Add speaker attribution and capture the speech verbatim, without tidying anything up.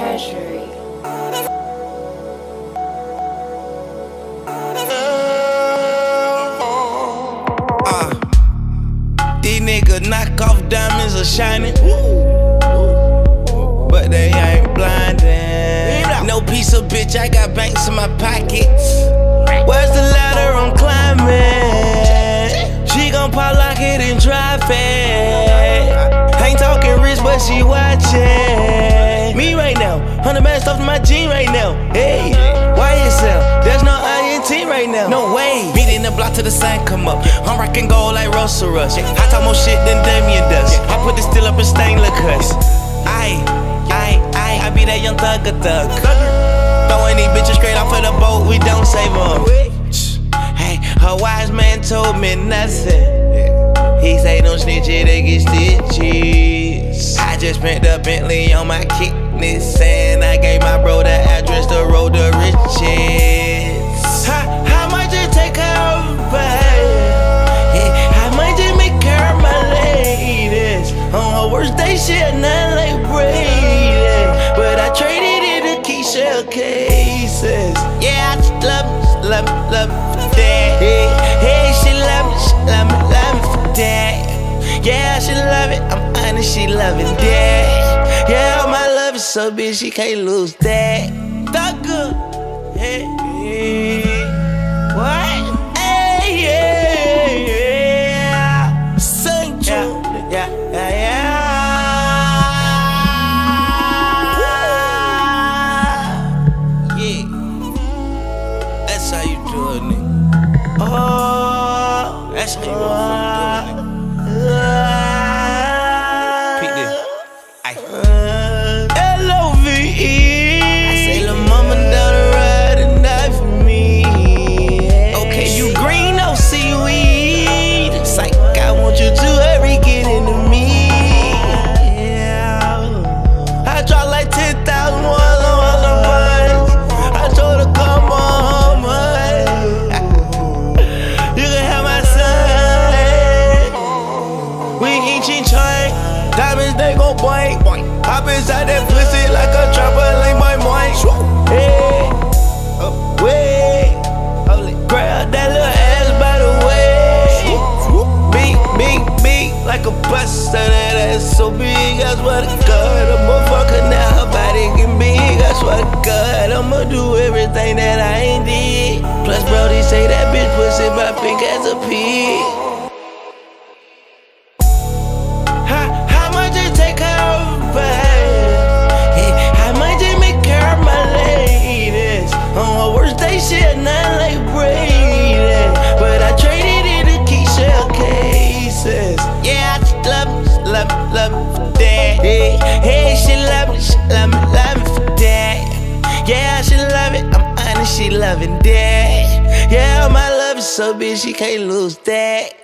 Speaker 1: Treasury.
Speaker 2: Uh, these niggas knock off diamonds are shining, but they ain't blinding. No piece of bitch, I got banks in my pockets. Where's the ladder I'm climbing? She gon' pop lock it and drive it. Ain't talking rich, but she watching me right now. Hundred man stuff in my jean right now. Hey, Y S L, there's no I N T right now. No way. Beat in the block till the sun come up. I'm rocking gold like Russell Rush. I talk more shit than Damien does. I put this still up in stainless cuss. I, I, I, I be that young thugger thug. Throwing these bitches straight off of the boat, we don't save them. Hey, a wise man told me nothing. He say don't snitch it, they get stitches. I just spent the Bentley on my kidneys, and I gave my bro the address to road to riches. How, how much it take care of a yeah, how much it make care of my ladies? On her worst day, shit, nothing like Brady, but I traded it to Keisha cases. Yeah, I just love me, love me, love me for that. Hey, hey, she love me, she love me, love me for that. Yeah, she love it, I'm honest, she loving that. Yeah, my love is so big, she can't lose that. Thugger, hey, hey, what? Hey, yeah, yeah, sing true, yeah, yeah, yeah, yeah. Yeah, that's how you do it, nigga. Oh, that's how you do it, nigga. L O V E. I say, lil' mama down the ride and die for me. Okay, you green, no seaweed. Psych, I want you to hurry, get into me. I dropped like ten thousand ones on all the buns. I told her, come on, man. You can have my son. We ain't chin chain. Diamonds, they gon' boing. Hop inside that pussy like a trampoline, boing, boing. Hey, oh, wait. Grab that little ass by the way. Big, big, big, like a bus. That ass so big, I swear to God. I'ma fuck her now, her body get big. I swear to God, I'ma do everything that I ain't did. Plus, bro, they say that bitch pussy my pink as a pig. Shit, nothing like Brady, but I traded it to Keisha cases. Yeah, I just love me, love me, love me for that. Hey, hey, she love me, she love me, love me for that. Yeah, she love it, I'm honest, she loving that. Yeah, my love is so big, she can't lose that.